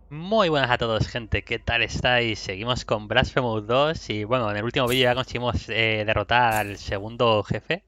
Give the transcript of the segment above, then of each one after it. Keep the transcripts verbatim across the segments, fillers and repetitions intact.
Muy buenas a todos, gente. ¿Qué tal estáis? Seguimos con Blasphemous dos y bueno, en el último vídeo ya conseguimos eh, derrotar al segundo jefe.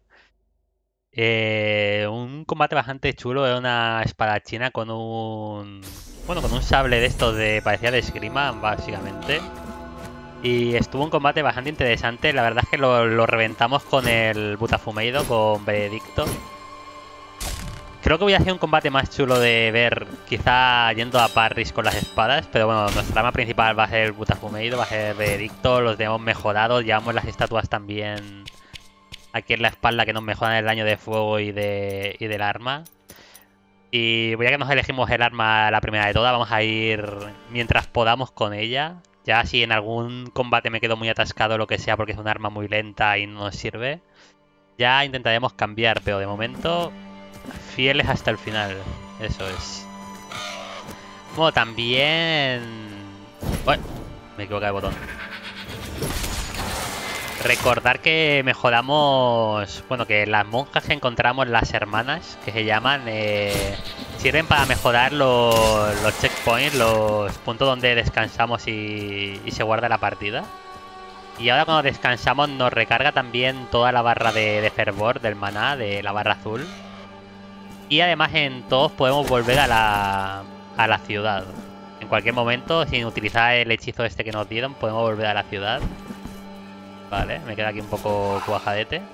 Eh, un combate bastante chulo, era una espadachina con un... Bueno, con un sable de estos de... parecía de esgrima, básicamente. Y estuvo un combate bastante interesante. La verdad es que lo, lo reventamos con el Butafumeido, con Benedicto. Creo que voy a hacer un combate más chulo de ver, quizá yendo a parries con las espadas, pero bueno, nuestra arma principal va a ser el Butafumeido, va a ser Benedicto, los tenemos mejorados, llevamos las estatuas también aquí en la espalda que nos mejoran el daño de fuego y, de, y del arma. Y voy a que nos elegimos el arma la primera de todas, vamos a ir mientras podamos con ella. Ya si en algún combate me quedo muy atascado o lo que sea porque es un arma muy lenta y no nos sirve, ya intentaremos cambiar, pero de momento fieles hasta el final. Eso es. Bueno, también... Uy, me equivoqué de botón. Recordar que mejoramos... Bueno, que las monjas que encontramos, las hermanas, que se llaman, eh, sirven para mejorar los, los checkpoints, los puntos donde descansamos y, y se guarda la partida. Y ahora cuando descansamos nos recarga también toda la barra de, de fervor del maná, de la barra azul. Y además en todos podemos volver a la, a la ciudad. En cualquier momento, sin utilizar el hechizo este que nos dieron, podemos volver a la ciudad. Vale, me queda aquí un poco cuajadete.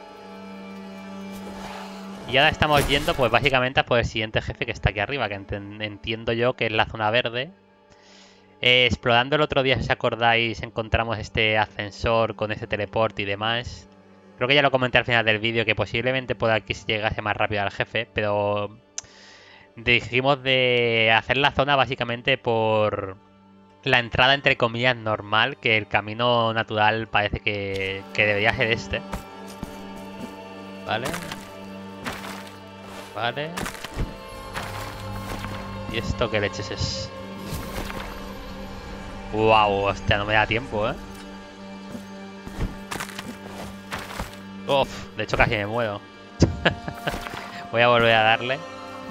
Y ahora estamos yendo, pues básicamente, a por el siguiente jefe que está aquí arriba, que ent entiendo yo que es la zona verde. Eh, explorando el otro día, si os acordáis, encontramos este ascensor con ese teleporte y demás. Creo que ya lo comenté al final del vídeo, que posiblemente por aquí se llegase más rápido al jefe, pero dijimos de hacer la zona básicamente por la entrada entre comillas normal, que el camino natural parece que, que debería ser este. Vale. Vale. ¿Y esto qué leches es? Wow, hostia, no me da tiempo, eh. Uf, de hecho casi me muero. Voy a volver a darle.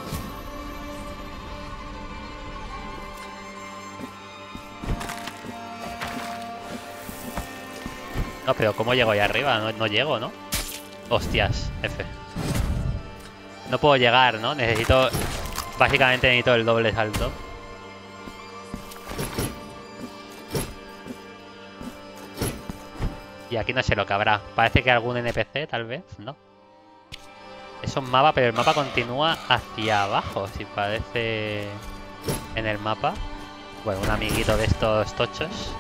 No, pero ¿cómo llego ahí arriba? No, no llego, ¿no? Hostias, F. No puedo llegar, ¿no? Necesito... Básicamente necesito el doble salto. Y aquí no sé lo que habrá. Parece que algún N P C, tal vez, ¿no? Es un mapa, pero el mapa continúa hacia abajo, si parece en el mapa. Bueno, un amiguito de estos tochos.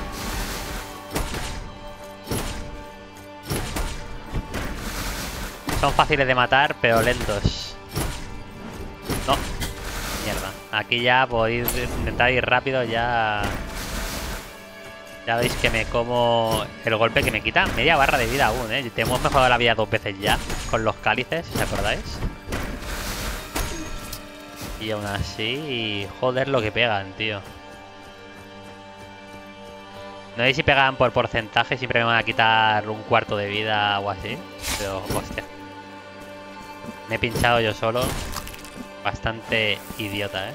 Son fáciles de matar, pero lentos. No. Mierda. Aquí ya podéis intentar ir rápido, ya... Ya veis que me como el golpe que me quita media barra de vida aún, ¿eh? Te hemos mejorado la vida dos veces ya con los cálices, si os acordáis. Y aún así, joder lo que pegan, tío. No sé si pegan por porcentaje, siempre me van a quitar un cuarto de vida o así. Pero, hostia. Me he pinchado yo solo. Bastante idiota, ¿eh?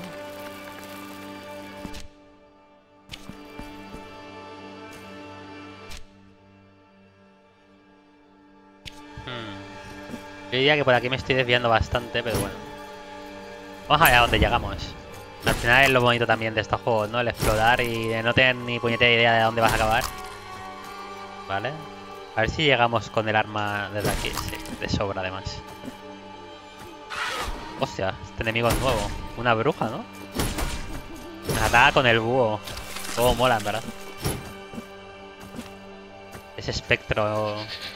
Hmm. Yo diría que por aquí me estoy desviando bastante, pero bueno. Vamos a ver a dónde llegamos. Al final es lo bonito también de estos juegos, ¿no? El explorar y no tener ni puñetera idea de dónde vas a acabar. Vale. A ver si llegamos con el arma desde aquí. Sí, de sobra además. Hostia, este enemigo es nuevo. Una bruja, ¿no? Nada con el búho. Todo mola, en verdad. Ese espectro.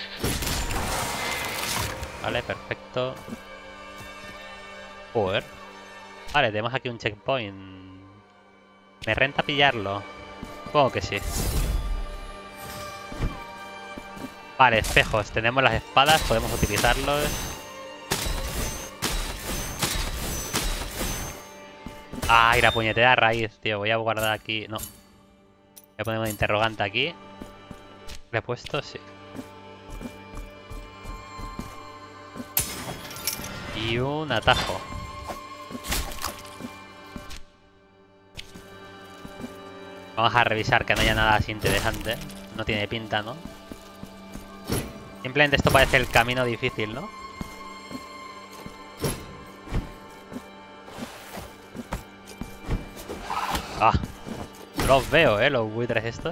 Vale, perfecto. Joder. Vale, tenemos aquí un checkpoint. ¿Me renta pillarlo? Supongo que sí. Vale, espejos. Tenemos las espadas, podemos utilizarlos. Ay, la puñetera raíz, tío. Voy a guardar aquí. No. Voy a poner un interrogante aquí. ¿Le he puesto? Sí. Y un atajo. Vamos a revisar que no haya nada así interesante. No tiene pinta, ¿no? Simplemente esto parece el camino difícil, ¿no? Ah, no los veo, ¿eh? Los buitres estos.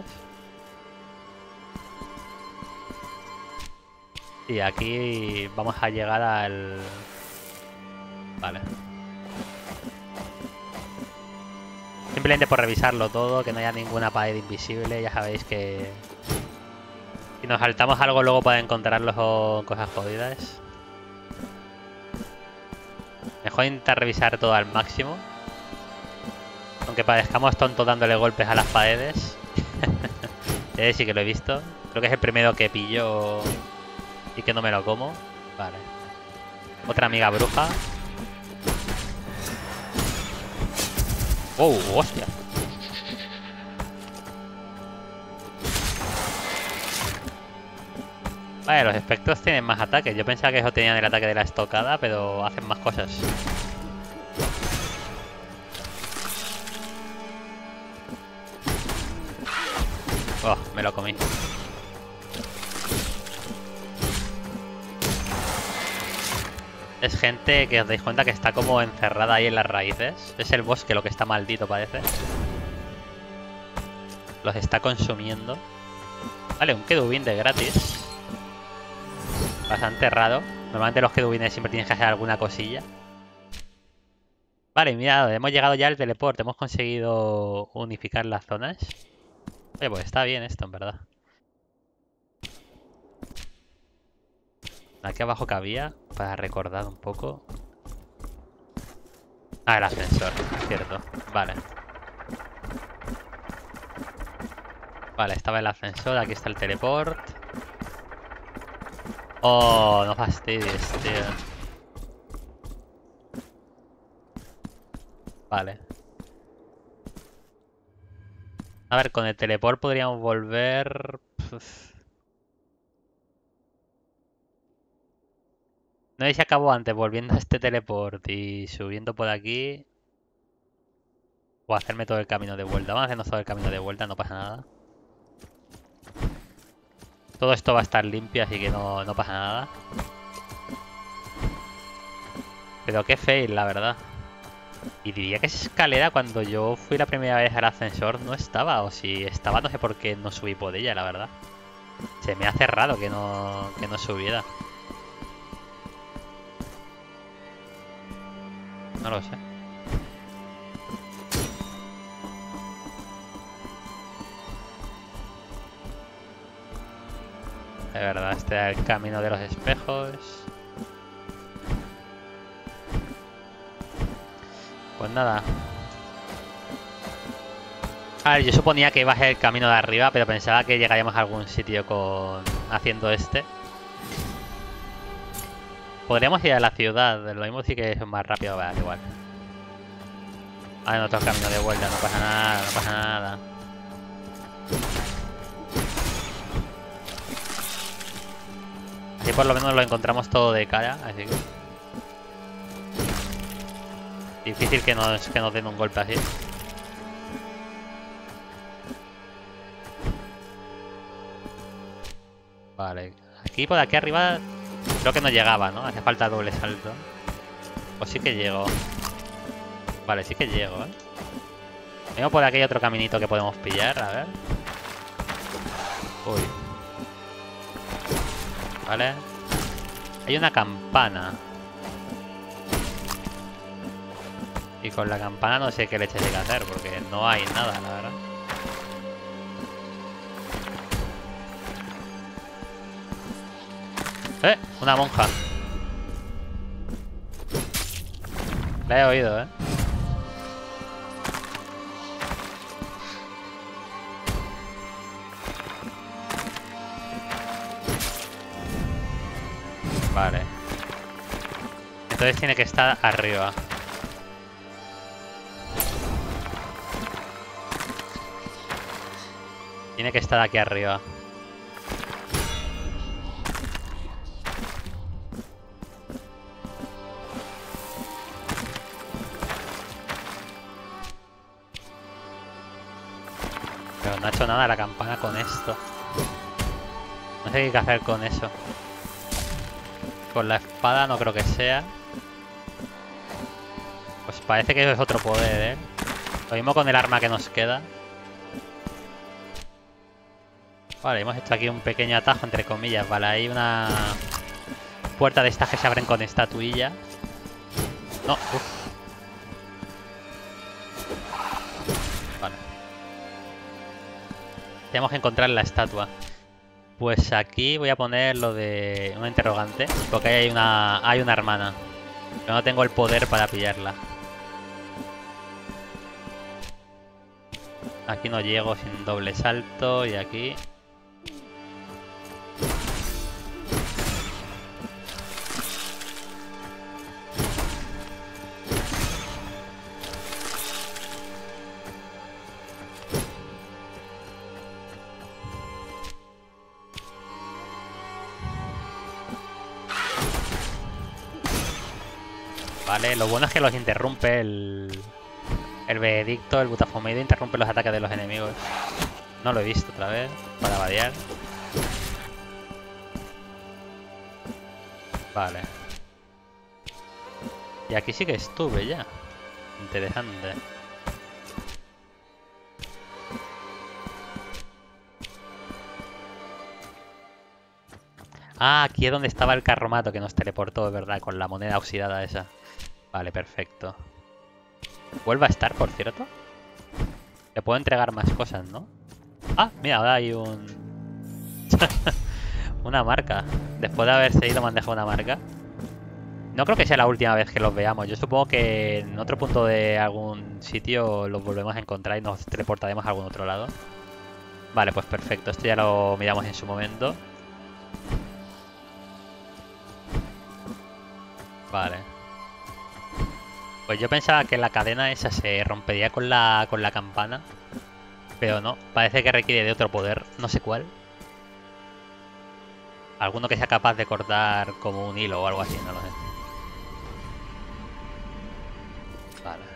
Y aquí vamos a llegar al... Vale. Simplemente por revisarlo todo, que no haya ninguna pared invisible. Ya sabéis que... si nos saltamos algo luego para encontrarlo son cosas jodidas. Mejor intentar revisar todo al máximo. Aunque parezcamos tontos dándole golpes a las paredes. Eh, sí que lo he visto. Creo que es el primero que pillo y que no me lo como. Vale. Otra amiga bruja. ¡Oh, hostia! Vale, los espectros tienen más ataques. Yo pensaba que eso tenían el ataque de la estocada, pero hacen más cosas. Oh, me lo comí. Es gente que os dais cuenta que está como encerrada ahí en las raíces. Es el bosque lo que está maldito, parece. Los está consumiendo. Vale, un querubín de gratis. Bastante raro. Normalmente los querubines siempre tienes que hacer alguna cosilla. Vale, mirad, hemos llegado ya al teleporte. Hemos conseguido unificar las zonas. Oye, pues está bien esto, en verdad. Aquí abajo que había, para recordar un poco. Ah, el ascensor, cierto. Vale. Vale, estaba el ascensor, aquí está el teleport. Oh, no fastidies, tío. Vale. A ver, con el teleport podríamos volver... Uf. No sé si acabó antes volviendo a este teleport y subiendo por aquí. O hacerme todo el camino de vuelta. Vamos a hacernos todo el camino de vuelta, no pasa nada. Todo esto va a estar limpio, así que no, no pasa nada. Pero qué fail, la verdad. Y diría que esa escalera cuando yo fui la primera vez al ascensor no estaba. O si estaba, no sé por qué no subí por ella, la verdad. Se me hace raro que no, que no subiera. No lo sé. De verdad, este es el camino de los espejos. Pues nada. A ver, yo suponía que iba a ser el camino de arriba, pero pensaba que llegaríamos a algún sitio con haciendo este. Podríamos ir a la ciudad, lo mismo sí que es más rápido, vale, igual. Ah, en otro camino de vuelta, no pasa nada, no pasa nada. Así por lo menos lo encontramos todo de cara, así que... difícil que nos, que nos den un golpe así. Vale, aquí por aquí arriba creo que no llegaba, ¿no? Hace falta doble salto. O sí que llego. Vale, sí que llego, ¿eh? Vengo por aquí hay otro caminito que podemos pillar, a ver. Uy. Vale. Hay una campana. Y con la campana no sé qué leche hay que hacer, porque no hay nada, la verdad. ¡Eh! Una monja. La he oído, ¿eh? Vale. Entonces tiene que estar arriba. Tiene que estar aquí arriba. Pero no ha hecho nada la campana con esto. No sé qué hay que hacer con eso. Con la espada no creo que sea. Pues parece que eso es otro poder, ¿eh? Lo mismo con el arma que nos queda. Vale, hemos hecho aquí un pequeño atajo, entre comillas. Vale, hay una puerta de estas que se abren con estatuilla. No, uff. Vale. Tenemos que encontrar la estatua. Pues aquí voy a poner lo de una interrogante. Porque ahí hay una, hay una hermana. Pero no tengo el poder para pillarla. Aquí no llego sin doble salto. Y aquí... Vale, lo bueno es que los interrumpe el... El veredicto, el butafomeide interrumpe los ataques de los enemigos. No lo he visto otra vez, para variar. Vale. Y aquí sí que estuve ya. Interesante. Ah, aquí es donde estaba el carromato que nos teleportó, ¿verdad? Con la moneda oxidada esa. Vale, perfecto. Vuelve a estar, por cierto. Le puedo entregar más cosas, ¿no? Ah, mira, ahora hay un... una marca. Después de haberse ido me han dejado una marca. No creo que sea la última vez que los veamos. Yo supongo que en otro punto de algún sitio los volvemos a encontrar y nos teleportaremos a algún otro lado. Vale, pues perfecto. Esto ya lo miramos en su momento. Vale. Pues yo pensaba que la cadena esa se rompería con la, con la campana. Pero no, parece que requiere de otro poder, no sé cuál. Alguno que sea capaz de cortar como un hilo o algo así, no lo sé. Vale.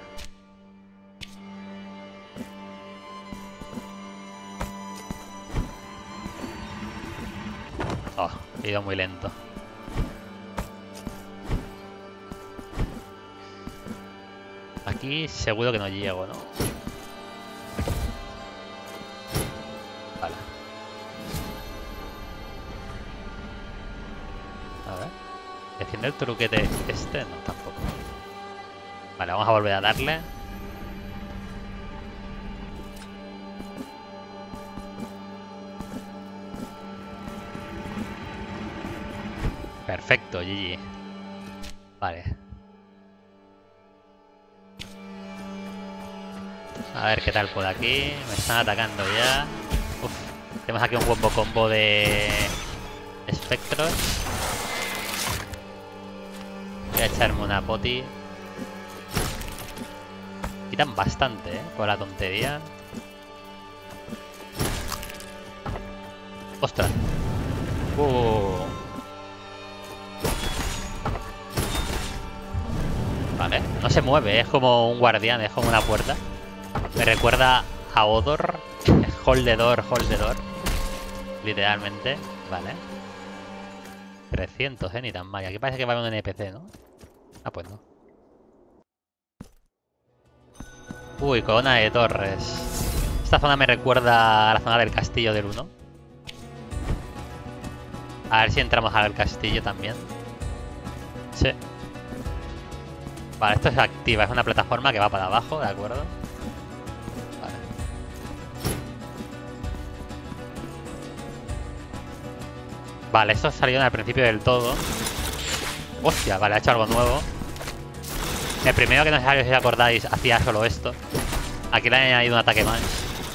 Oh, he ido muy lento. Aquí seguro que no llego, ¿no? Vale. A ver. ¿Defiende el truquete este? No, tampoco. Vale, vamos a volver a darle. Perfecto, G G. Vale. A ver qué tal por aquí. Me están atacando ya. Uf. Tenemos aquí un buen combo de espectros. Voy a echarme una poti. Quitan bastante, ¿eh? Con la tontería. ¡Ostras! Uh. Vale. No se mueve, es como un guardián, es como una puerta. Me recuerda a Odor. Hold the door, hold the door. Literalmente. Vale. trescientos, eh, ni tan mal. Aquí parece que va a haber un N P C, ¿no? Ah, pues no. Uy, corona de torres. Esta zona me recuerda a la zona del castillo del uno. A ver si entramos al castillo también. Sí. Vale, esto se activa. Es una plataforma que va para abajo, ¿de acuerdo? Vale. Vale, esto salió al principio del todo. Hostia, vale, ha hecho algo nuevo. El primero que no salió, si os acordáis, hacía solo esto. Aquí le han añadido un ataque más.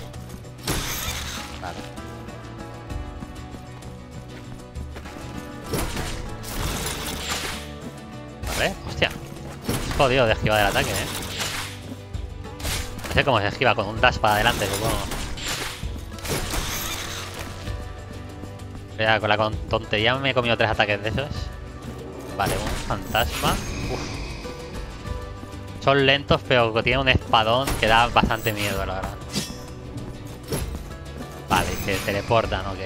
Vale. Vale, hostia. Es jodido de esquivar el ataque, eh. No sé cómo se esquiva, con un dash para adelante, supongo. Mira, con la tontería me he comido tres ataques de esos. Vale, un fantasma. Uf. Son lentos, pero tienen un espadón que da bastante miedo, la verdad. Se teleportan, ok.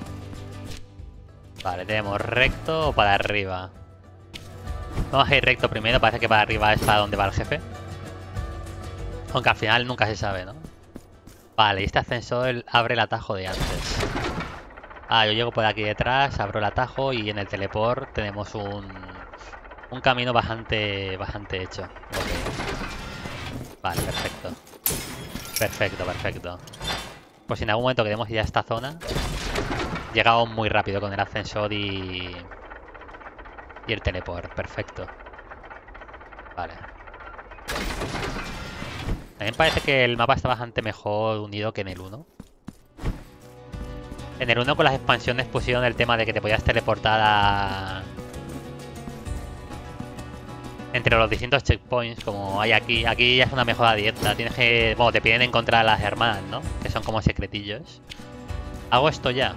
Vale, tenemos recto o para arriba. Vamos a ir recto primero, parece que para arriba es para donde va el jefe. Aunque al final nunca se sabe, ¿no? Vale, y este ascensor abre el atajo de antes. Ah, yo llego por aquí detrás, abro el atajo y en el teleport tenemos un, un camino bastante, bastante hecho. Okay. Vale, perfecto. Perfecto, perfecto. Pues si en algún momento queremos ir a esta zona, llegamos muy rápido con el ascensor y... y el teleport. Perfecto. Vale. También parece que el mapa está bastante mejor unido que en el uno. En el uno con las expansiones pusieron el tema de que te podías teleportar a... entre los distintos checkpoints, como hay aquí. Aquí ya es una mejora directa. Tienes que... bueno, te piden encontrar a las hermanas, ¿no? Que son como secretillos. Hago esto ya.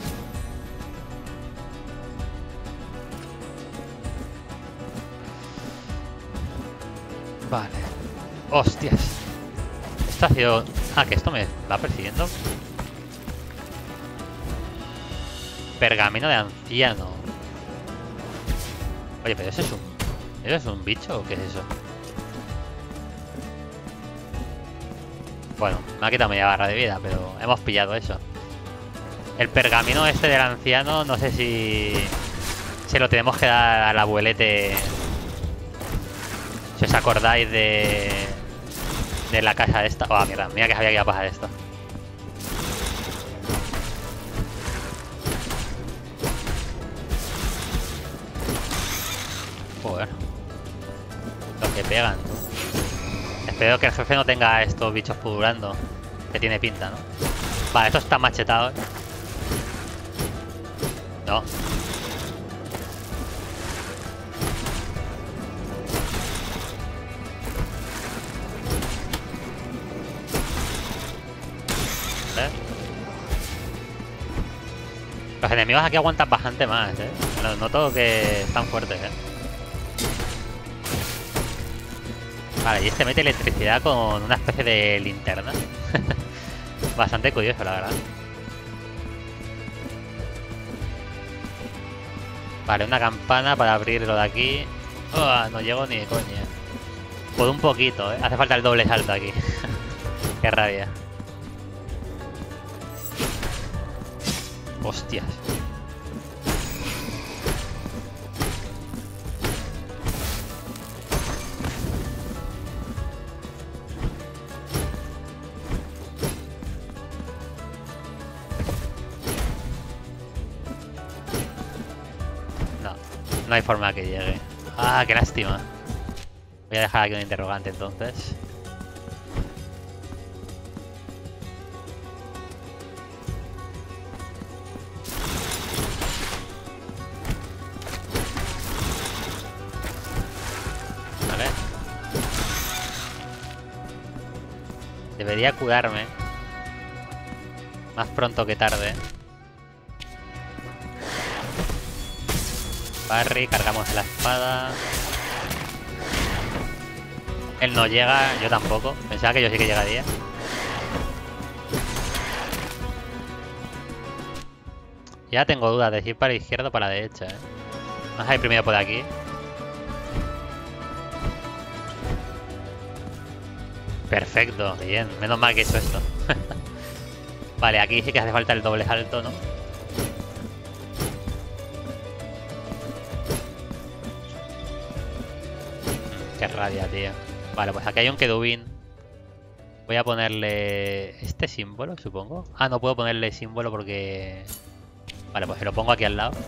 Vale. Hostias. Esto ha sido... ah, que esto me va persiguiendo. Pergamino de anciano. Oye, pero eso es un... ¿eso es un bicho o qué es eso? Bueno, me ha quitado media barra de vida, pero hemos pillado eso. El pergamino este del anciano, no sé si... se lo tenemos que dar al abuelete. Si os acordáis de... de la casa esta. Oh, mierda, mira que sabía que iba a pasar esto. Joder. Lo que pegan. Espero que el jefe no tenga estos bichos pudurando. Que tiene pinta, ¿no? Vale, estos están machetados. No. ¿Eh? Los enemigos aquí aguantan bastante más, ¿eh? Bueno, noto que están fuertes, ¿eh? Vale, y este mete electricidad con una especie de linterna. Bastante curioso, la verdad. Vale, una campana para abrirlo de aquí. Oh, no llego ni de coña. Por un poquito, ¿eh? Hace falta el doble salto aquí. Qué rabia. Hostias. No, no hay forma que llegue. Ah, qué lástima. Voy a dejar aquí un interrogante entonces. Vale. Debería curarme. Más pronto que tarde. Barry, cargamos la espada. Él no llega, yo tampoco. Pensaba que yo sí que llegaría. Ya tengo dudas de si ir para la izquierda o para la derecha, ¿eh? Vamos a ir primero por aquí. Perfecto, bien. Menos mal que he hecho esto. Vale, aquí sí que hace falta el doble salto, ¿no? Qué rabia, tío. Vale, pues aquí hay un querubín. Voy a ponerle este símbolo, supongo. Ah, no puedo ponerle símbolo porque... vale, pues se lo pongo aquí al lado.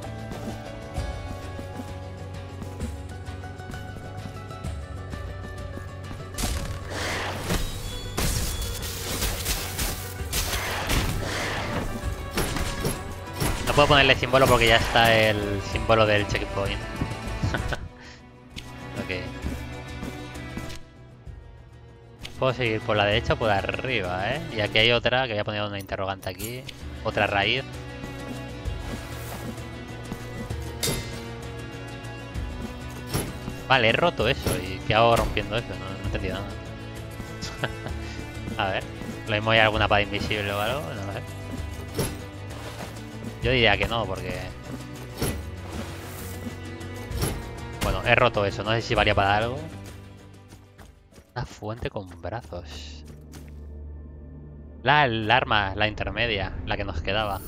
No puedo ponerle símbolo porque ya está el símbolo del checkpoint. Ok. Puedo seguir por la derecha o por arriba, ¿eh? Y aquí hay otra, que voy a poner una interrogante aquí. Otra raíz. Vale, he roto eso. ¿Y qué hago rompiendo eso? No, no he entendido nada. A ver. Lo mismo hay alguna pared invisible o algo. No lo sé. Yo diría que no, porque... Bueno, he roto eso. No sé si valía para algo. Una fuente con brazos. La, el arma, la intermedia, la que nos quedaba.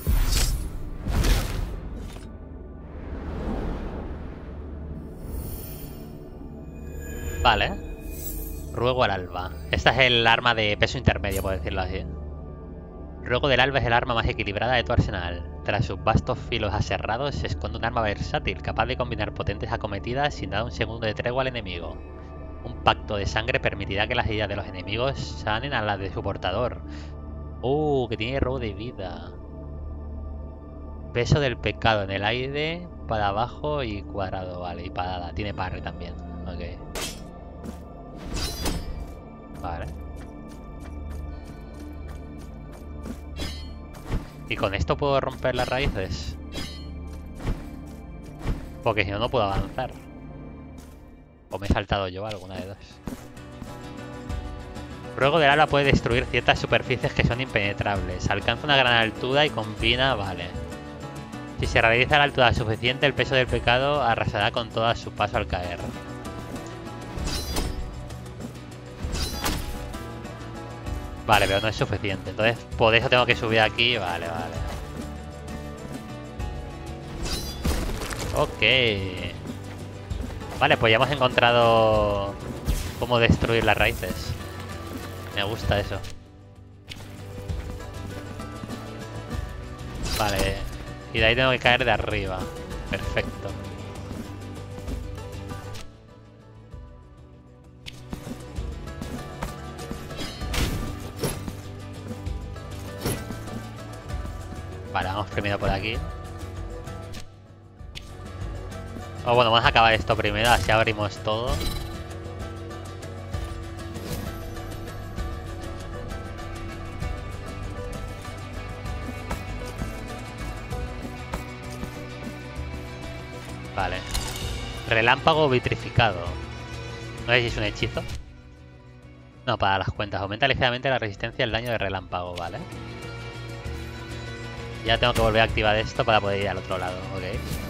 Vale. Ruego al alba. Esta es el arma de peso intermedio, por decirlo así. Ruego del alba es el arma más equilibrada de tu arsenal. Tras sus vastos filos aserrados se esconde un arma versátil, capaz de combinar potentes acometidas sin dar un segundo de tregua al enemigo. Un pacto de sangre permitirá que las heridas de los enemigos sanen a las de su portador. Uh, que tiene robo de vida. Peso del pecado en el aire, para abajo y cuadrado, vale, y parada. Tiene parry también, ok. Vale. ¿Y con esto puedo romper las raíces? Porque si no, no puedo avanzar. O me he saltado yo, alguna de dos. Ruego del alba puede destruir ciertas superficies que son impenetrables. Alcanza una gran altura y combina... Vale. Si se realiza a la altura suficiente, el peso del pecado arrasará con todo a su paso al caer. Vale, pero no es suficiente. Entonces, por eso tengo que subir aquí. Vale, vale. Ok. Vale, pues ya hemos encontrado cómo destruir las raíces. Me gusta eso. Vale. Y de ahí tengo que caer de arriba. Perfecto. Vale, vamos primero por aquí. O bueno, vamos a acabar esto primero, así abrimos todo. Vale. Relámpago vitrificado. No sé si es un hechizo. No, para las cuentas. Aumenta ligeramente la resistencia al daño de relámpago, vale. Ya tengo que volver a activar esto para poder ir al otro lado, ok.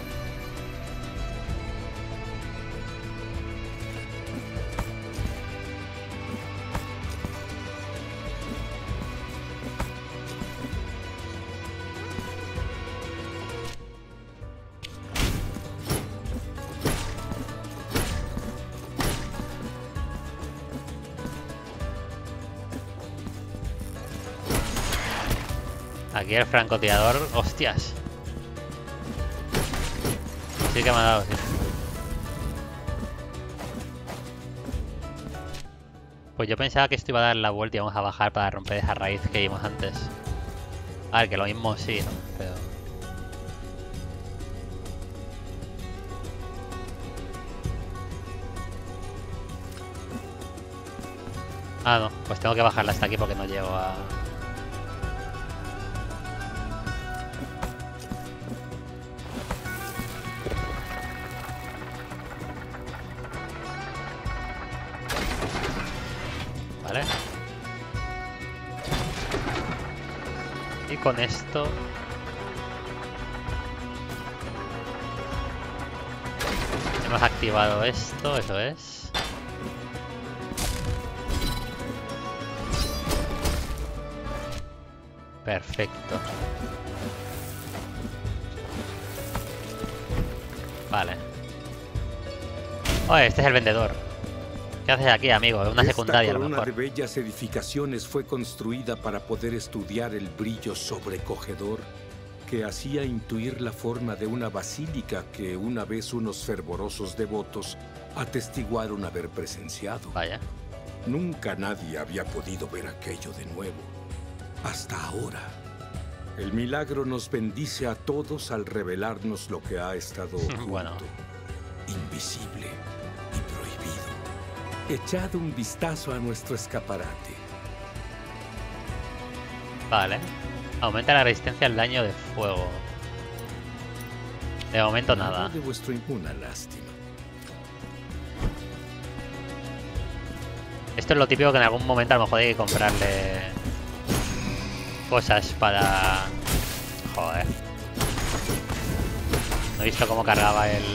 Aquí el francotirador, hostias. Sí que me ha dado, sí. Pues yo pensaba que esto iba a dar la vuelta y vamos a bajar para romper esa raíz que vimos antes. A ver, que lo mismo sí, ¿no? Pero... Ah, no, pues tengo que bajarla hasta aquí porque no llego a... Vale. Y con esto... hemos activado esto, eso es. Perfecto. Vale. Oh, este es el vendedor. ¿Qué haces aquí, amigo? Es una secundaria, a lo mejor. Esta corona de bellas edificaciones fue construida para poder estudiar el brillo sobrecogedor que hacía intuir la forma de una basílica que una vez unos fervorosos devotos atestiguaron haber presenciado. Vaya. Nunca nadie había podido ver aquello de nuevo. Hasta ahora. El milagro nos bendice a todos al revelarnos lo que ha estado oculto, bueno. invisible y prohibido. Echad un vistazo a nuestro escaparate. Vale. Aumenta la resistencia al daño de fuego. De momento nada. De vuestro una lástima. Esto es lo típico que en algún momento a lo mejor hay que comprarle cosas para... Joder. he visto cómo cargaba el...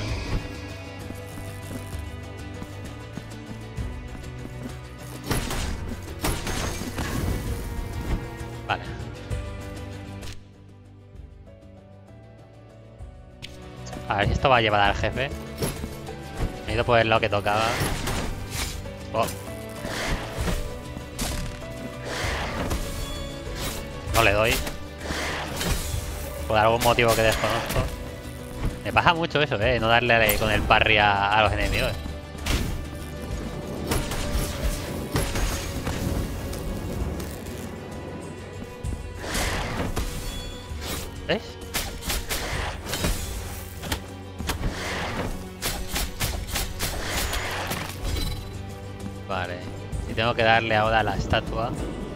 Vale. A ver si esto va a llevar al jefe. Me he ido por el lado que tocaba. Oh. No le doy. Por algún motivo que desconozco. Me pasa mucho eso, eh. No darle con el parry a, a los enemigos. ¿Ves? Vale. Y tengo que darle ahora a la estatua.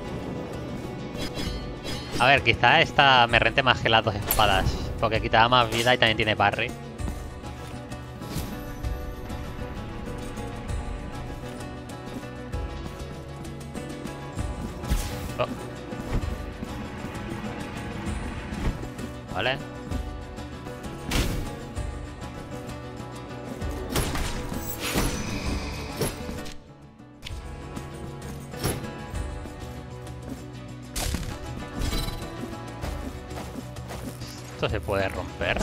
A ver, quizá esta me rente más que las dos espadas. Porque quitaba más vida y también tiene parry. Oh. Vale. ¿Esto se puede romper?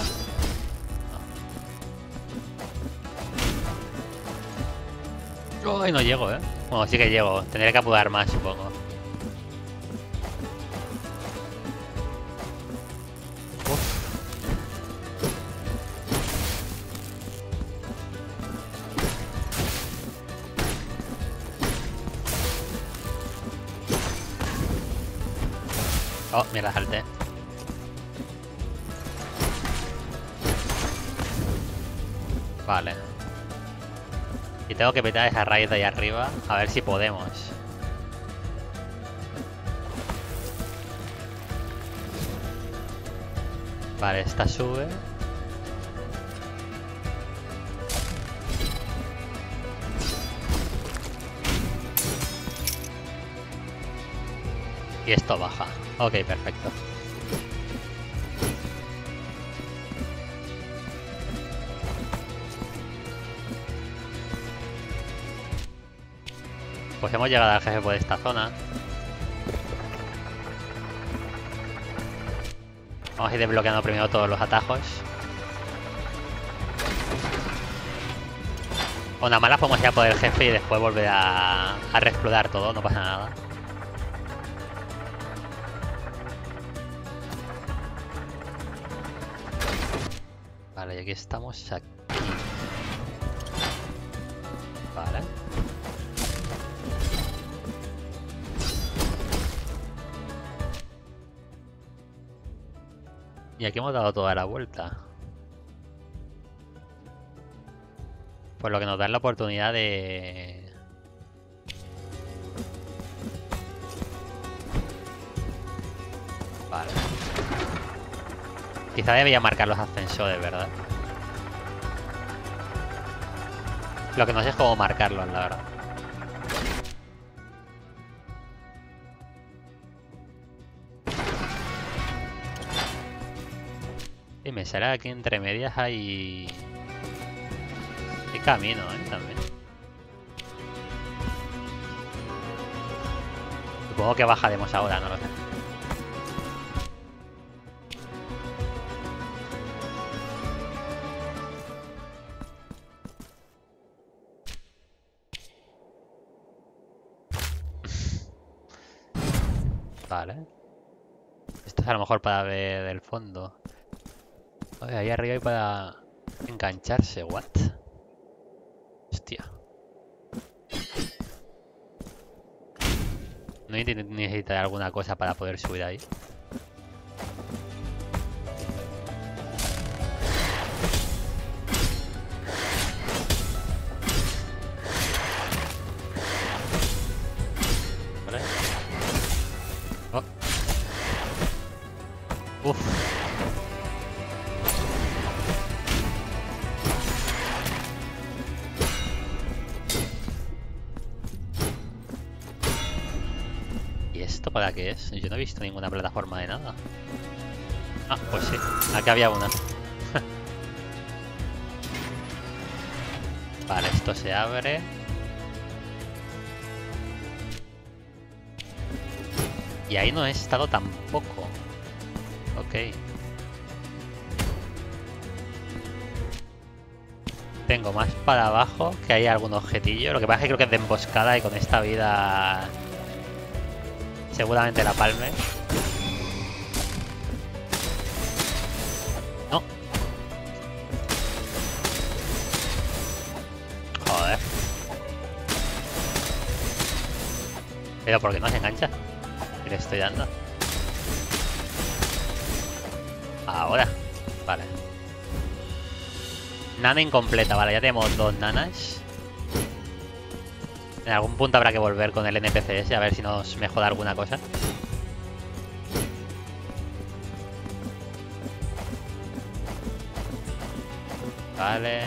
No. Ay, no llego, ¿eh? Bueno, sí que llego. Tendré que apurar más, supongo. Uf. Oh, mira, salté. Vale. Y tengo que petar esa raíz de ahí arriba. A ver si podemos. Vale, esta sube. Y esto baja. Ok, perfecto. Pues hemos llegado al jefe por esta zona. Vamos a ir desbloqueando primero todos los atajos. Una mala podemos ir a por el jefe y después volver a, a reexplorar todo, no pasa nada. Vale, y aquí estamos aquí. Vale. Y aquí hemos dado toda la vuelta. Por lo que nos da la oportunidad de... Vale. Quizá debería marcar los ascensores, ¿verdad? Lo que no sé es cómo marcarlos, la verdad. Y me sale aquí entre medias hay... Hay camino, ¿eh? También. Supongo que bajaremos ahora, no lo sé. Vale. Esto es a lo mejor para ver el fondo. Oye, ahí arriba hay para engancharse, what? Hostia. ¿No necesitaré alguna cosa para poder subir ahí? Vale. Oh. Uf. ¿Esto para qué es? Yo no he visto ninguna plataforma de nada. Ah, pues sí. Aquí había una. Vale, esto se abre. Y ahí no he estado tampoco. Ok. Tengo más para abajo, que hay algún objetillo. Lo que pasa es que creo que es de emboscada y con esta vida seguramente la palme. No. Joder. Pero ¿por qué no se engancha? Que le estoy dando. Ahora. Vale. Nana incompleta, vale, ya tenemos dos nanas. En algún punto habrá que volver con el N P C ese a ver si nos mejora alguna cosa. Vale.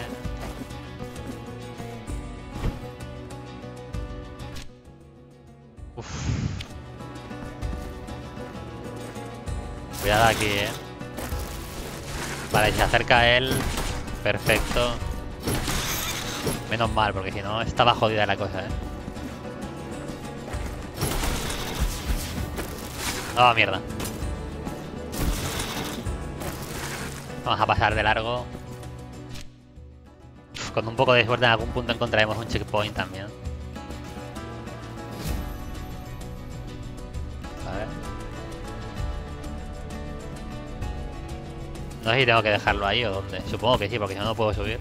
Uf. Cuidado aquí, eh. Vale, se acerca él. Perfecto. Menos mal, porque si no estaba jodida la cosa, eh. Oh, mierda. Vamos a pasar de largo. Uf, con un poco de suerte en algún punto encontraremos un checkpoint también. Vale. No sé si tengo que dejarlo ahí o dónde. Supongo que sí, porque si no, no puedo subir.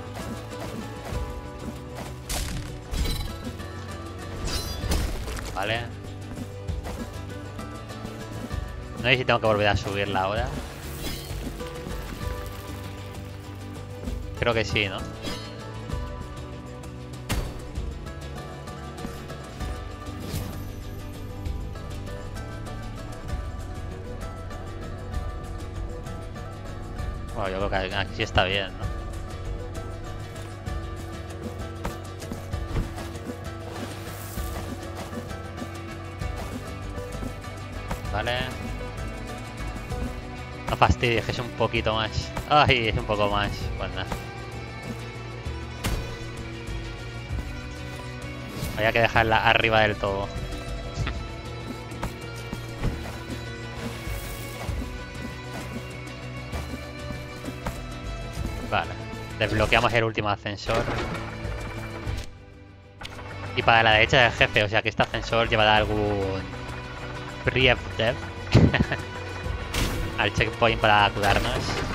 Vale. No sé si tengo que volver a subirla ahora. Creo que sí, ¿no? Bueno, yo creo que aquí sí está bien, ¿no? Vale. No fastidies, que es un poquito más. Ay, es un poco más. Pues nada. Había que dejarla arriba del todo. Vale. Desbloqueamos el último ascensor. Y para la derecha del jefe, o sea que este ascensor llevará algún brief dev al checkpoint para curarnos.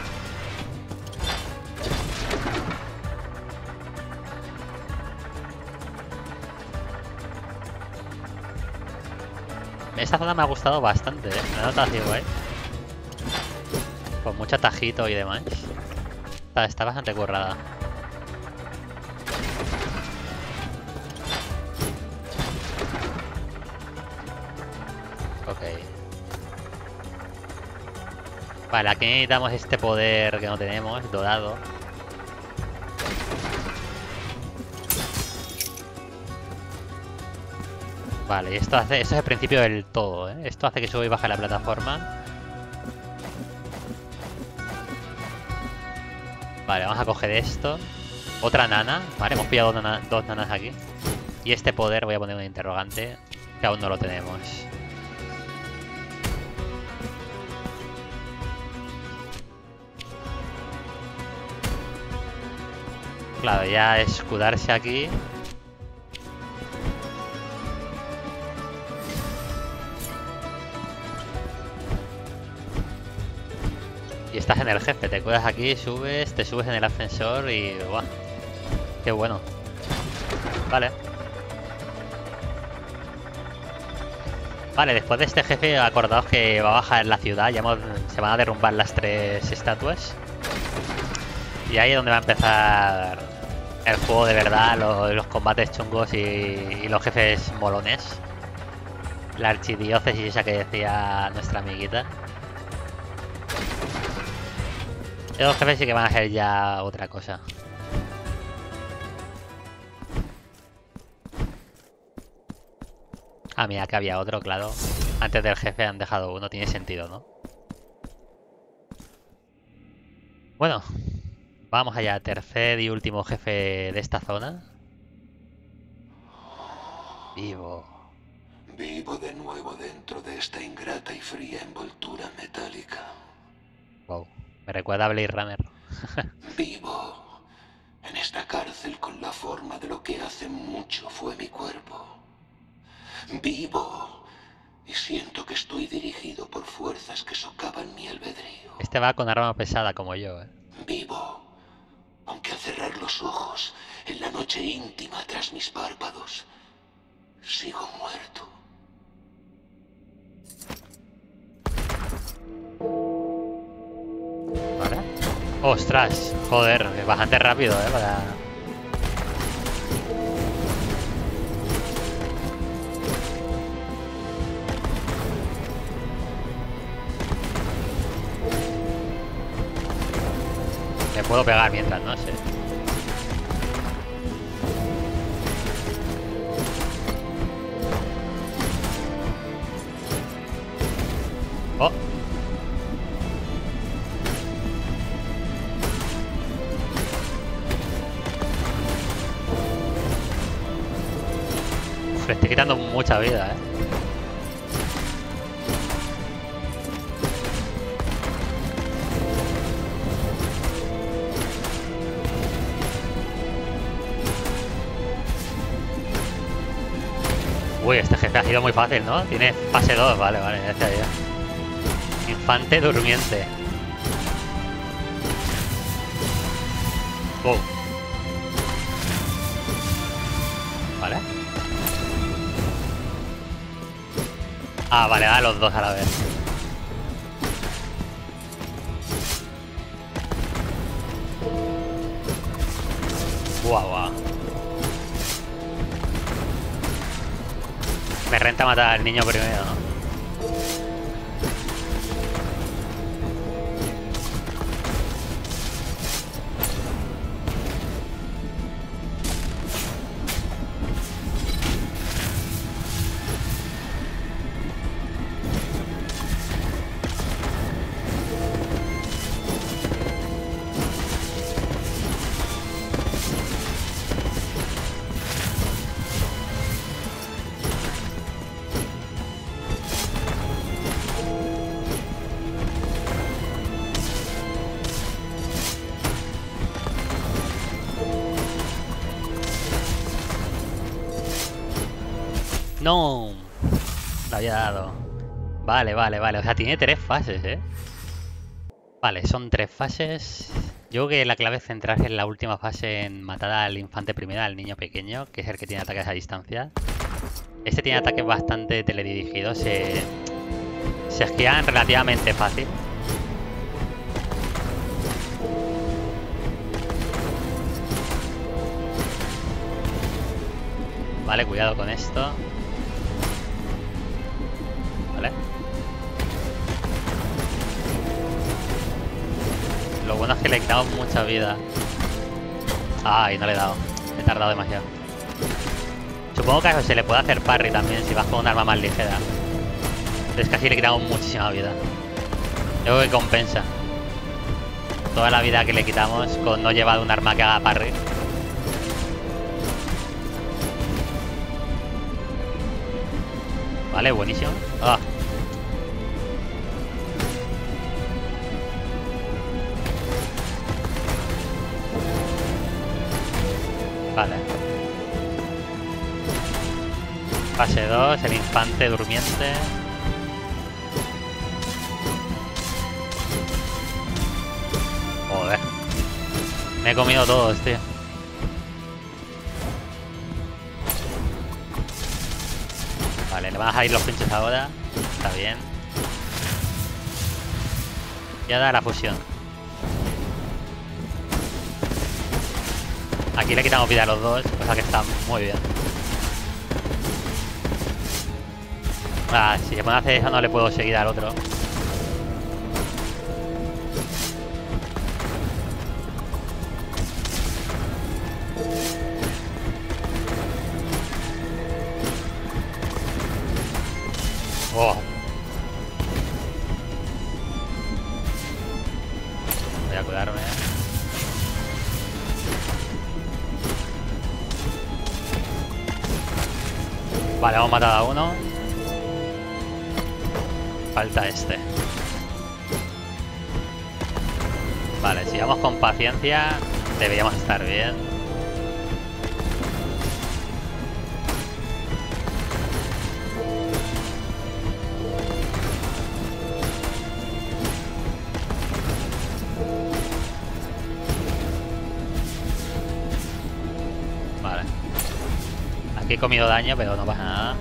Esta zona me ha gustado bastante, ¿eh? Me ha notado así guay. Con mucho atajito y demás. Está, está bastante currada. Ok. Vale, aquí necesitamos este poder que no tenemos, dorado. Vale, y esto hace, esto es el principio del todo, ¿eh? Esto hace que suba y baje la plataforma. Vale, vamos a coger esto. Otra nana. Vale, hemos pillado nana, dos nanas aquí. Y este poder, voy a poner un interrogante, que aún no lo tenemos. Claro, ya escudarse aquí. Y estás en el jefe, te cuidas aquí, subes, te subes en el ascensor y... ¡buah! ¡Qué bueno! Vale. Vale, después de este jefe, acordaos que va a bajar la ciudad, ya hemos, se van a derrumbar las tres estatuas. Y ahí es donde va a empezar el juego de verdad, los, los combates chungos y, y los jefes molones. La archidiócesis esa que decía nuestra amiguita. Los jefes sí que van a ser ya otra cosa. Ah, mira, que había otro, claro. Antes del jefe han dejado uno, tiene sentido, ¿no? Bueno, Vamos allá, tercer y último jefe de esta zona. Vivo. Vivo de nuevo dentro de esta ingrata y fría envoltura metálica. Wow, me recuerda a Blade Runner. Vivo en esta cárcel con la forma de lo que hace mucho fue mi cuerpo. Vivo y siento que estoy dirigido por fuerzas que socavan mi albedrío. Este va con arma pesada como yo, eh. Vivo, aunque al cerrar los ojos, en la noche íntima tras mis párpados, sigo muerto. ¿Vale? ¡Ostras! Joder, es bastante rápido, eh, para... Le puedo pegar mientras, no sé. Oh. Uf, le estoy quitando mucha vida, eh. Uy, este jefe ha sido muy fácil, ¿no? Tiene fase dos, vale, vale, ya está ya. Infante durmiente. Wow. Vale. Ah, vale, da los dos a la vez. Guau, guau. Me renta matar al niño primero, ¿no? No, lo había dado. Vale, vale, vale. O sea, tiene tres fases, ¿eh? Vale, son tres fases. Yo creo que la clave es centrarse en la última fase, en matar al infante primero, al niño pequeño, que es el que tiene ataques a distancia. Este tiene ataques bastante teledirigidos. Se, se esquivan relativamente fácil. Vale, cuidado con esto. Vale. Lo bueno es que le quitamos mucha vida. Ay, no le he dado. He tardado demasiado. Supongo que a eso se le puede hacer parry también si vas con un arma más ligera. Es que así le quitamos muchísima vida. Yo creo que compensa toda la vida que le quitamos con no llevar un arma que haga parry. Vale, buenísimo. Ah. Vale. Fase dos, el infante durmiente. Joder. Me he comido todos, tío. Vale, le van a ir los pinchos ahora. Está bien. Ya da la fusión. Aquí le quitamos vida a los dos, cosa que está muy bien. Ah, si se pone a hacer eso no le puedo seguir al otro. Oh. Voy a cuidarme. Vale, hemos matado a uno. Falta este. Vale, si vamos con paciencia, deberíamos estar bien. Vale. Aquí he comido daño, pero no pasa nada.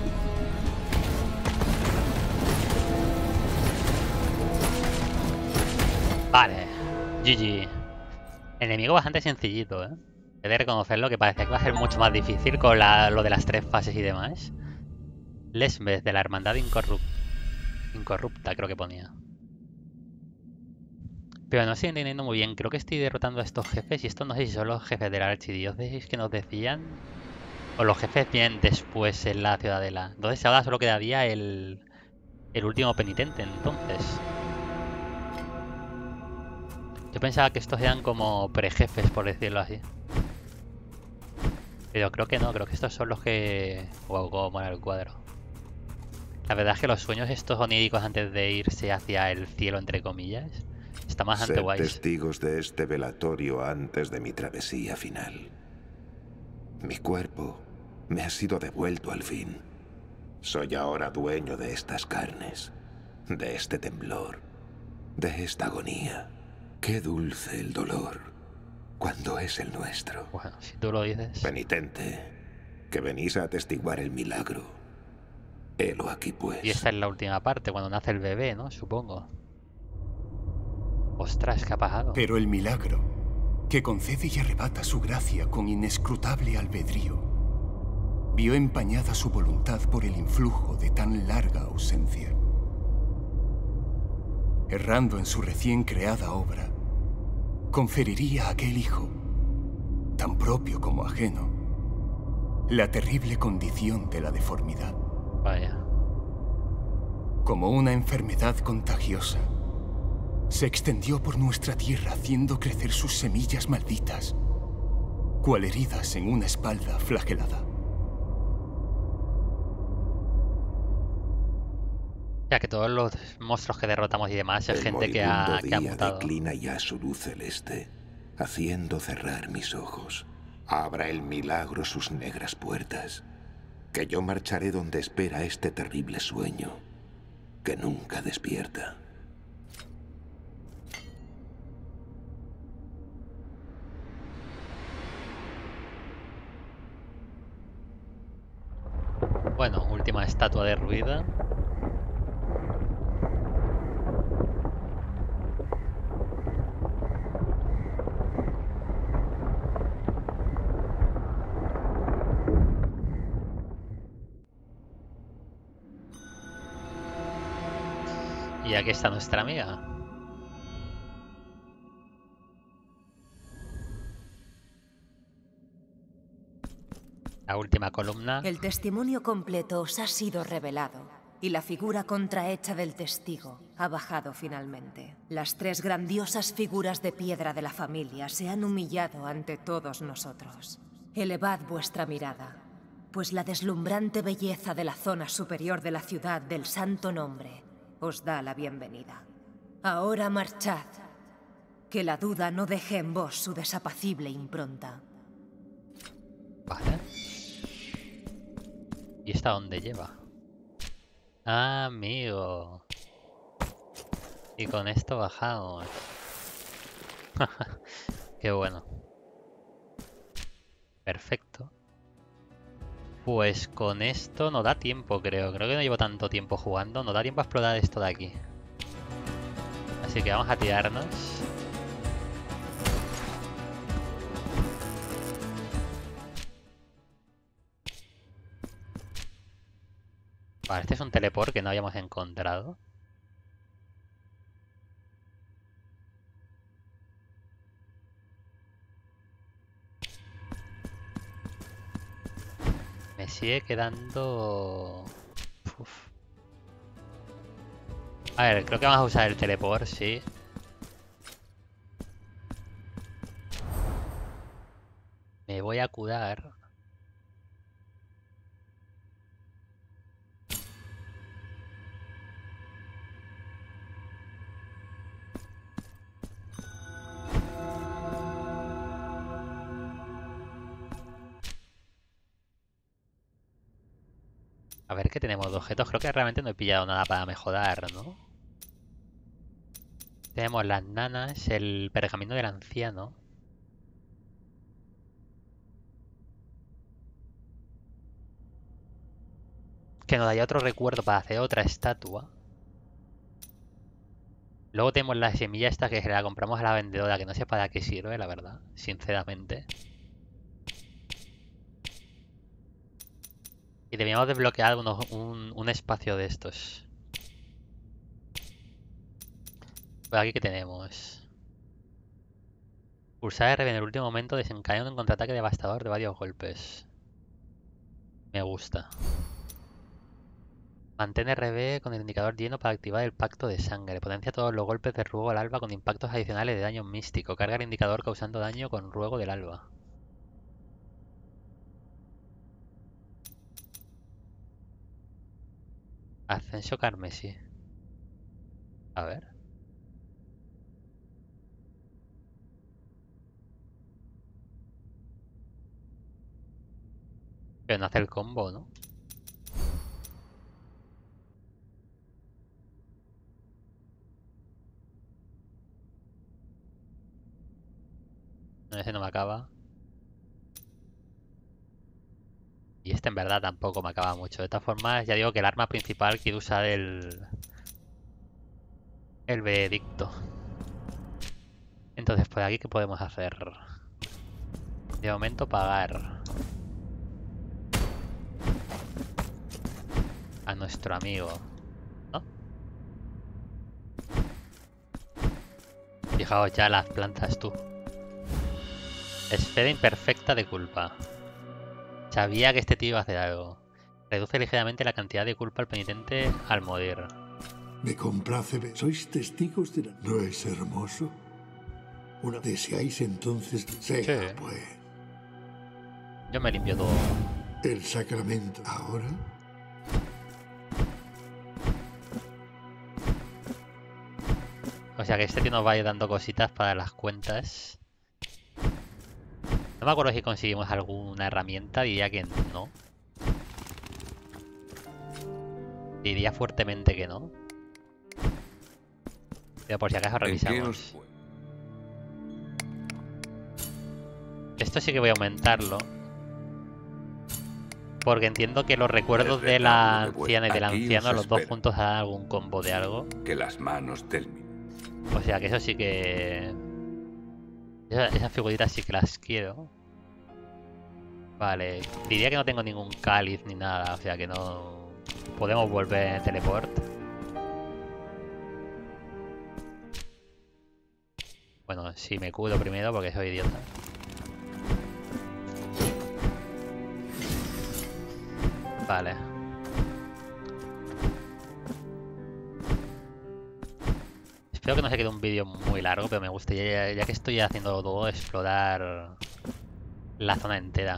Vale, G G. Enemigo bastante sencillito, ¿eh? He de reconocerlo, que parecía que iba a ser mucho más difícil con la, lo de las tres fases y demás. Lesbeth, de la Hermandad Incorrup Incorrupta, creo que ponía. Pero no estoy entendiendo muy bien. Creo que estoy derrotando a estos jefes. Y esto no sé si son los jefes de la archidiócesis que nos decían, o los jefes vienen después en la ciudadela. Entonces ahora solo quedaría el, el último penitente, entonces. Yo pensaba que estos eran como prejefes, por decirlo así. Pero creo que no, creo que estos son los que... Wow, cómo mola el cuadro. La verdad es que los sueños estos oníricos antes de irse hacia el cielo, entre comillas, están bastante Sed guays. testigos de este velatorio antes de mi travesía final. Mi cuerpo me ha sido devuelto al fin. Soy ahora dueño de estas carnes, de este temblor, de esta agonía. Qué dulce el dolor cuando es el nuestro. Bueno, si tú lo dices. Penitente, que venís a atestiguar el milagro. Helo aquí, pues. Y esta es la última parte, cuando nace el bebé, ¿no? Supongo. Ostras, ¿qué ha pasado? Pero el milagro, que concede y arrebata su gracia con inescrutable albedrío, vio empañada su voluntad por el influjo de tan larga ausencia. Errando en su recién creada obra, conferiría a aquel hijo, tan propio como ajeno, la terrible condición de la deformidad. Vaya. Como una enfermedad contagiosa, se extendió por nuestra tierra haciendo crecer sus semillas malditas, cual heridas en una espalda flagelada. Ya que todos los monstruos que derrotamos y demás es El gente que ha, moribundo que ha día mutado. declina ya su luz celeste, haciendo cerrar mis ojos. Abra el milagro sus negras puertas, que yo marcharé donde espera este terrible sueño, que nunca despierta. Bueno, última estatua derruida. Y aquí está nuestra amiga. La última columna. El testimonio completo os ha sido revelado y la figura contrahecha del testigo ha bajado finalmente. Las tres grandiosas figuras de piedra de la familia se han humillado ante todos nosotros. Elevad vuestra mirada, pues la deslumbrante belleza de la zona superior de la ciudad del Santo Nombre os da la bienvenida. Ahora marchad, que la duda no deje en vos su desapacible impronta. Vale. ¿Y esta dónde lleva? Ah, amigo. Y con esto bajamos. Qué bueno. Perfecto. Pues con esto no da tiempo, creo. Creo que no llevo tanto tiempo jugando. No da tiempo a explorar esto de aquí. Así que vamos a tirarnos. Vale, este es un teleport que no habíamos encontrado. Me sigue quedando... Uf. A ver, creo que vamos a usar el teleport, sí. Me voy a curar. A ver qué tenemos de objetos. Creo que realmente no he pillado nada para mejorar, ¿no? Tenemos las nanas, el pergamino del anciano. Que nos daría otro recuerdo para hacer otra estatua. Luego tenemos la semilla esta que se la compramos a la vendedora, que no sé para qué sirve, la verdad, sinceramente. Y debíamos desbloquear unos, un, un espacio de estos. Por aquí que tenemos. Pulsar R B en el último momento desencadena un contraataque devastador de varios golpes. Me gusta. Mantén R B con el indicador lleno para activar el pacto de sangre. Potencia todos los golpes de ruego al alba con impactos adicionales de daño místico. Carga el indicador causando daño con ruego del alba. Ascenso carmesí. A ver. Pero no hace el combo, ¿no? No, ese no me acaba. Y este en verdad tampoco me acaba mucho. De todas formas, ya digo que el arma principal quiero usar el... El veredicto. Entonces, por aquí, ¿qué podemos hacer? De momento, pagar a nuestro amigo, ¿no? Fijaos ya las plantas, tú. Esfera imperfecta de culpa. Sabía que este tío iba a hacer algo. Reduce ligeramente la cantidad de culpa al penitente al morir. Me complace ver. ¿Sois testigos de la... ¿No es hermoso? Una deseáis entonces... Sea, Sí. pues... Yo me limpio todo. El sacramento. ¿Ahora? O sea que este tío nos va a ir dando cositas para las cuentas. No me acuerdo si conseguimos alguna herramienta, diría que no. Diría fuertemente que no. Pero por si acaso revisamos. Esto sí que voy a aumentarlo. Porque entiendo que los recuerdos de la anciana y del anciano, los dos juntos harán algún combo de algo. Que las manos del... O sea que eso sí que... Esa- esas figuritas sí que las quiero. Vale, diría que no tengo ningún cáliz ni nada, o sea que no... Podemos volver en teleport. Bueno, sí, me curo primero porque soy idiota. Vale. Espero que no se quede un vídeo muy largo, pero me gustaría, ya, ya que estoy haciendo todo, explorar la zona entera.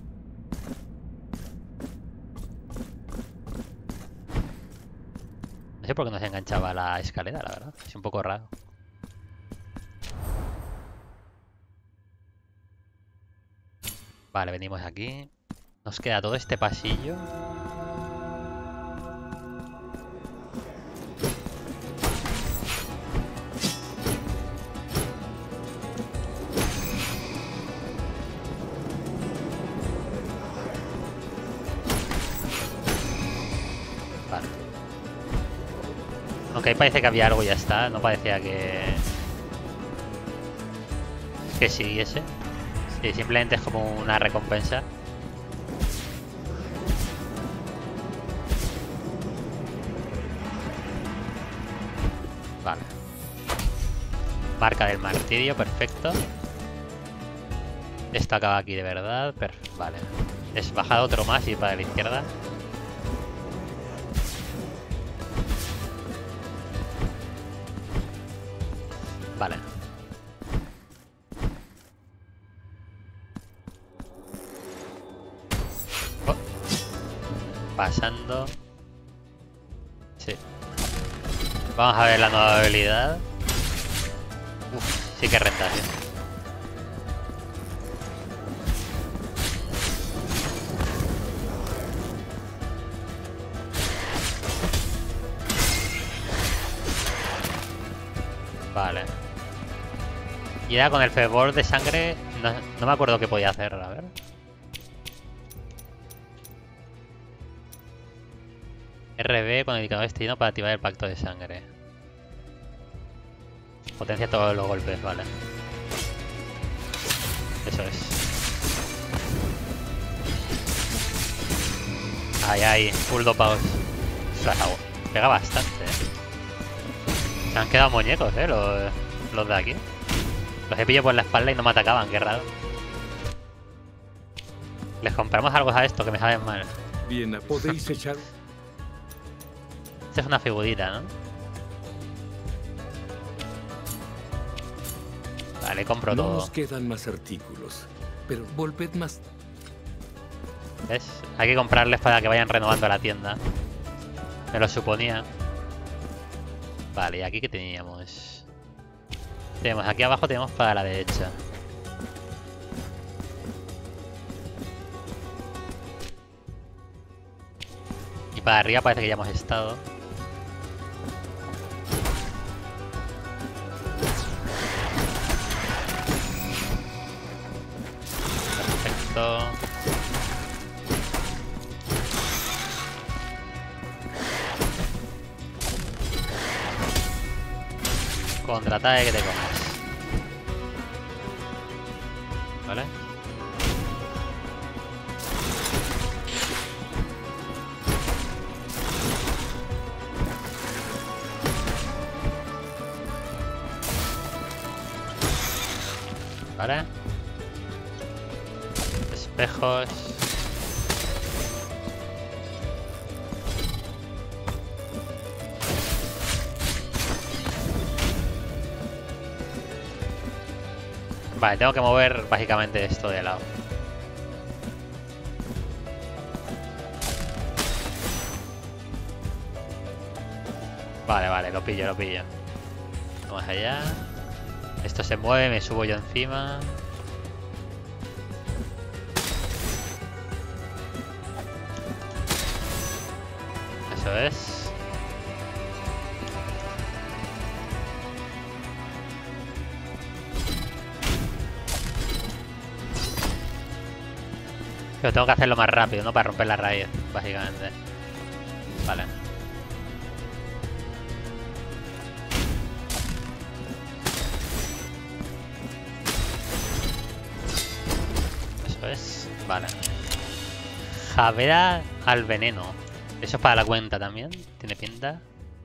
No sé por qué no se enganchaba la escalera, la verdad. Es un poco raro. Vale, venimos aquí. Nos queda todo este pasillo. Vale. Aunque ahí parece que había algo y ya está. No parecía que... Que siguiese. Sí, simplemente es como una recompensa. Vale. Marca del martirio, perfecto. Esto acaba aquí de verdad. Perfecto, vale. Es bajar otro más y para la izquierda. Vale. Oh. Pasando. Sí. Vamos a ver la nueva habilidad. Uf, sí que renta, ¿sí? Vale. Y ahora con el fervor de sangre, no, no me acuerdo qué podía hacer, a ver. R B con el indicador destino para activar el pacto de sangre. Potencia todos los golpes, vale. Eso es. Ay, ay, full dopados. Pega bastante, eh. Se han quedado muñecos, eh, los, los de aquí. Los he pillado por la espalda y no me atacaban, qué raro. Les compramos algo a esto que me saben mal. Bien, podéis echar... Esta es una figurita, ¿no? Vale, compro no todo. nos quedan más artículos, pero volved más... ¿Ves? Hay que comprarles para que vayan renovando la tienda. Me lo suponía. Vale, ¿y aquí qué teníamos? Tenemos aquí abajo, tenemos para la derecha. Y para arriba parece que ya hemos estado. Perfecto. Contraataque que te comes. ¿Vale? Vale. Espejos. Vale, tengo que mover básicamente esto de lado. Vale, vale, lo pillo, lo pillo. Vamos allá. Esto se mueve, me subo yo encima. Eso es. Pero tengo que hacerlo más rápido, ¿no? Para romper la raíz, básicamente. Vale. Eso es. Vale. Javera al veneno. Eso es para la cuenta también. ¿Tiene pinta?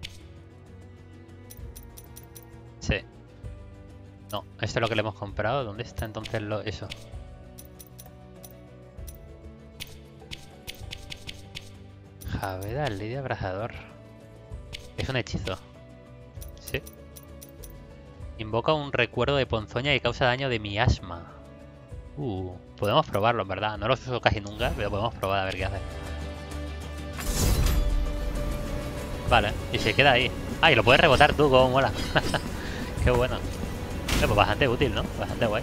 Sí. No, esto es lo que le hemos comprado. ¿Dónde está entonces lo eso? Javera al lidio abrasador. Es un hechizo. Sí. Invoca un recuerdo de ponzoña y causa daño de miasma. Uh, podemos probarlo, en verdad. No lo uso casi nunca, pero podemos probar a ver qué hace. Vale, y se queda ahí. Ah, y lo puedes rebotar tú, como mola. Qué bueno. Eh, pues bastante útil, ¿no? Bastante guay.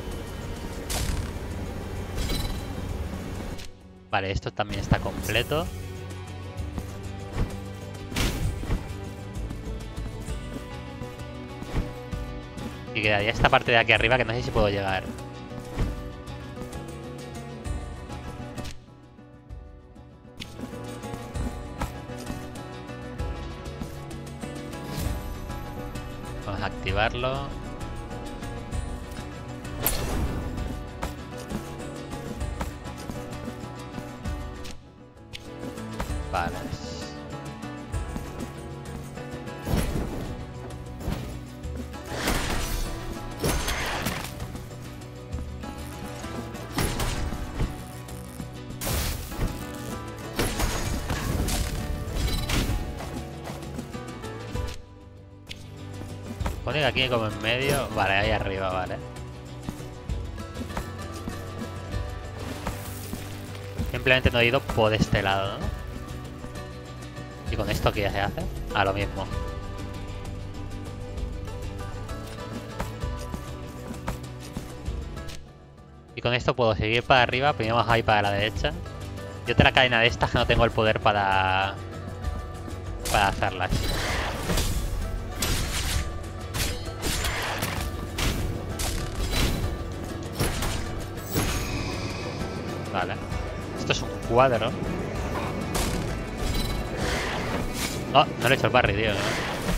Vale, esto también está completo. Y quedaría esta parte de aquí arriba que no sé si puedo llegar. Vamos a activarlo. Vale. Pone que aquí como en medio. Vale, ahí arriba, vale. Simplemente no he ido por este lado, ¿no? ¿Y con esto qué se hace? Ah, lo mismo. Y con esto puedo seguir para arriba, primero vamos ahí para la derecha. Y otra cadena de estas que no tengo el poder para... para hacerlas. Vale. Esto es un cuadro. Oh, no le he hecho el parry, tío. ¿No?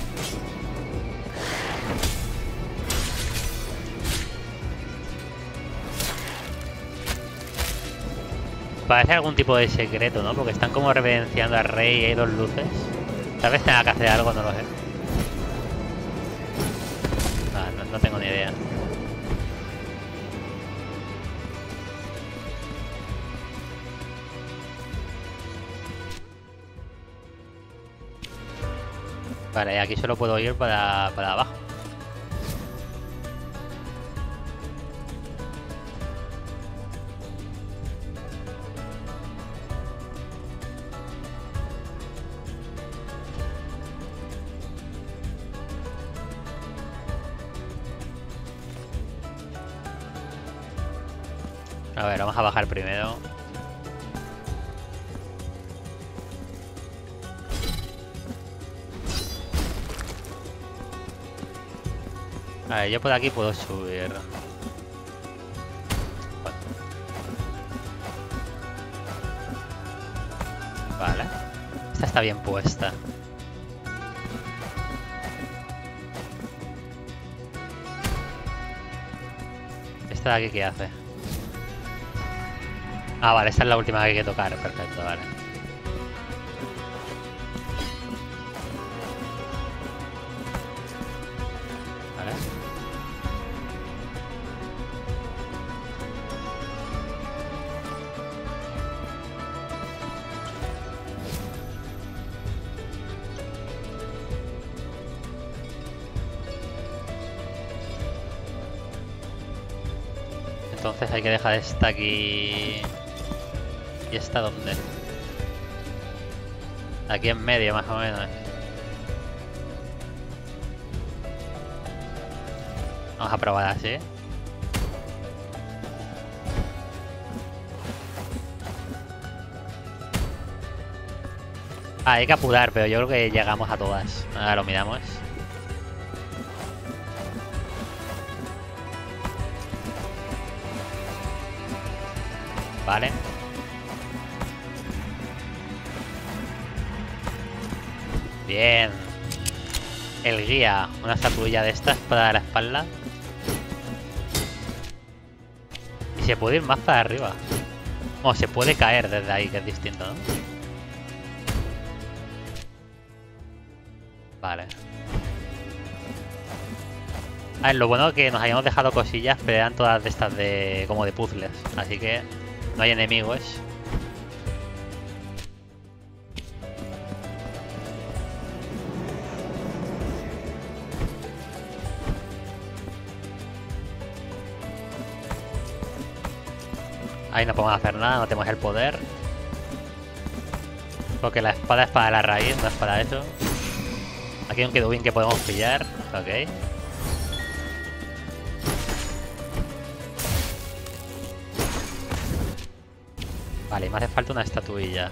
Parece algún tipo de secreto, ¿no? Porque están como reverenciando al rey y hay dos luces. Tal vez tenga que hacer algo, no lo sé. Ah, no, no tengo ni idea. Vale, aquí solo puedo ir para, para abajo. A ver, vamos a bajar primero. A ver, yo por aquí puedo subir. Bueno. Vale. Esta está bien puesta. ¿Esta de aquí qué hace? Ah, vale, esta es la última que hay que tocar. Perfecto, vale. Vale. Entonces hay que dejar esta aquí. ¿Y esta dónde? Aquí en medio, más o menos. Vamos a probar así. Ah, hay que apurar, pero yo creo que llegamos a todas. Ahora lo miramos. Vale. Bien. El guía. Una estatuilla de estas para la espalda. Y se puede ir más para arriba. O se puede caer desde ahí, que es distinto, ¿no? Vale. A ver, lo bueno es que nos habíamos dejado cosillas, pero eran todas de estas de como de puzzles. Así que no hay enemigos. Ahí no podemos hacer nada, no tenemos el poder. Porque la espada es para la raíz, no es para eso. Aquí hay un querubín que podemos pillar. Ok. Vale, me hace falta una estatuilla.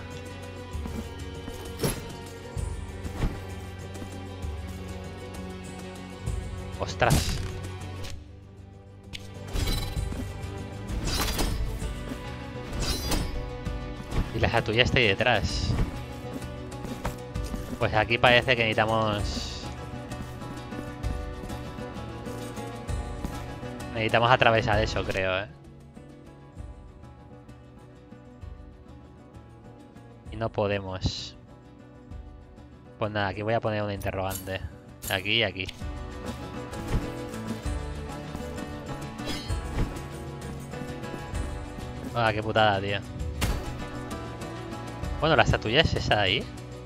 ¡Ostras! Y la estatuilla está ahí detrás. Pues aquí parece que necesitamos... Necesitamos atravesar eso, creo, ¿eh? Y no podemos. Pues nada, aquí voy a poner una interrogante. Aquí y aquí. Ah, qué putada, tío. Bueno, la estatuilla es esa de ahí.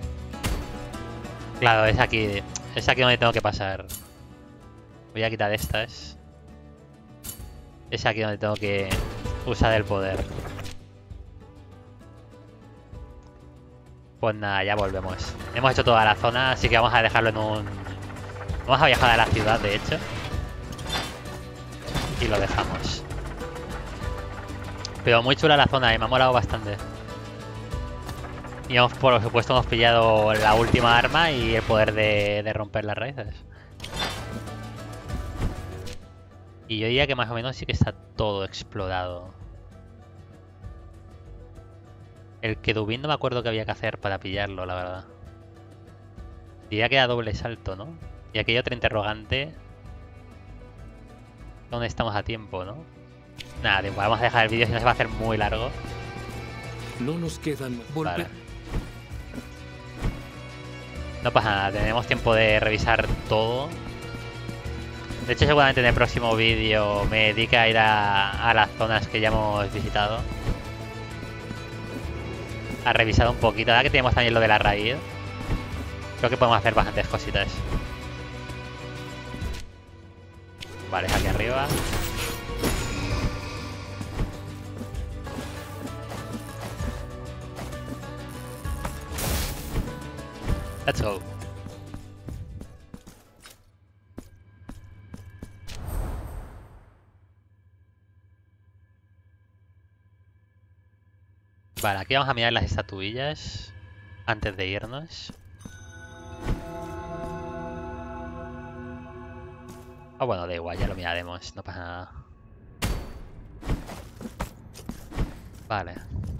Claro, es aquí. Es aquí donde tengo que pasar. Voy a quitar estas. Es aquí donde tengo que usar el poder. Pues nada, ya volvemos. Hemos hecho toda la zona, así que vamos a dejarlo en un... Vamos a viajar a la ciudad, de hecho. Y lo dejamos. Pero muy chula la zona, eh, me ha molado bastante. Y hemos, por supuesto, hemos pillado la última arma y el poder de, de romper las raíces. Y yo diría que más o menos sí que está todo explorado. El querubín no me acuerdo qué había que hacer para pillarlo, la verdad. Diría que era doble salto, ¿no? Y aquí hay otra interrogante. ¿Dónde estamos a tiempo, no? Nada, igual vamos a dejar el vídeo, si no se va a hacer muy largo. No nos quedan volver. Vale. No pasa nada, tenemos tiempo de revisar todo. De hecho, seguramente en el próximo vídeo me dedique a ir a, a las zonas que ya hemos visitado. A revisar un poquito. Ahora que tenemos también lo de la raíz, creo que podemos hacer bastantes cositas. Vale, aquí arriba. Let's go. Vale, aquí vamos a mirar las estatuillas antes de irnos. Ah, bueno, da igual, ya lo miraremos, no pasa nada. Vale.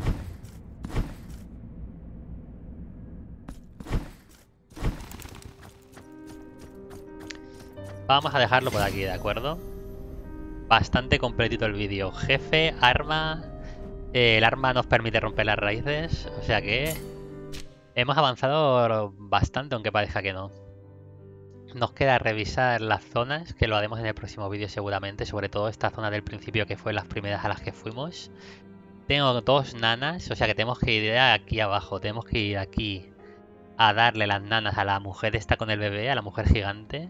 Vamos a dejarlo por aquí, ¿de acuerdo? Bastante completito el vídeo. Jefe, arma... Eh, el arma nos permite romper las raíces, o sea que... Hemos avanzado bastante, aunque parezca que no. Nos queda revisar las zonas, que lo haremos en el próximo vídeo seguramente, sobre todo esta zona del principio que fue las primeras a las que fuimos. Tengo dos nanas, o sea que tenemos que ir aquí abajo, tenemos que ir aquí a darle las nanas a la mujer esta con el bebé, a la mujer gigante.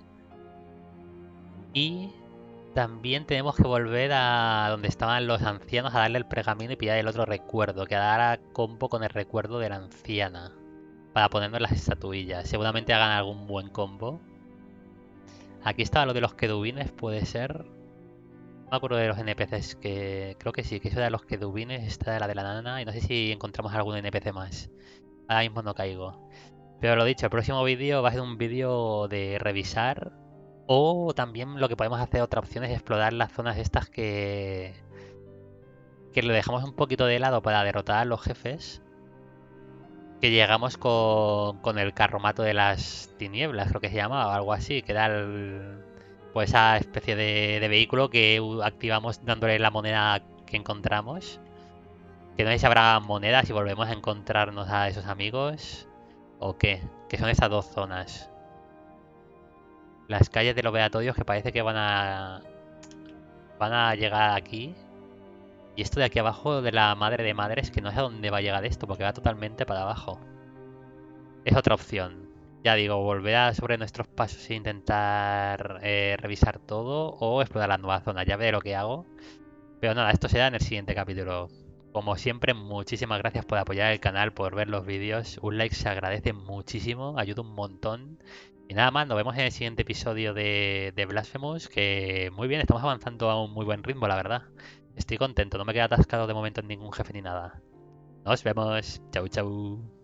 Y también tenemos que volver a donde estaban los ancianos a darle el pergamino y pillar el otro recuerdo, que hará combo con el recuerdo de la anciana, para ponernos las estatuillas. Seguramente hagan algún buen combo. Aquí estaba lo de los querubines, puede ser. No me acuerdo de los N P Cs, que creo que sí, que eso era de los querubines, esta era la de la nana, y no sé si encontramos algún N P C más. Ahora mismo no caigo. Pero lo dicho, el próximo vídeo va a ser un vídeo de revisar, o también lo que podemos hacer, otra opción, es explorar las zonas estas que... que lo dejamos un poquito de lado para derrotar a los jefes. Que llegamos con, con el carromato de las tinieblas, creo que se llamaba, o algo así, que era el, pues esa especie de, de vehículo que activamos dándole la moneda que encontramos. Que no sé si habrá monedas y volvemos a encontrarnos a esos amigos o qué, que son esas dos zonas. Las calles de los Beatorios, que parece que van a van a llegar aquí. Y esto de aquí abajo de la madre de madres, que no sé a dónde va a llegar esto, porque va totalmente para abajo. Es otra opción. Ya digo, volver a sobre nuestros pasos e intentar eh, revisar todo o explorar la nueva zona. Ya veré lo que hago. Pero nada, esto será en el siguiente capítulo. Como siempre, muchísimas gracias por apoyar el canal, por ver los vídeos. Un like se agradece muchísimo, ayuda un montón. Y nada más, nos vemos en el siguiente episodio de, de Blasphemous, que muy bien, estamos avanzando a un muy buen ritmo, la verdad. Estoy contento, no me queda atascado de momento en ningún jefe ni nada. Nos vemos, chau chau.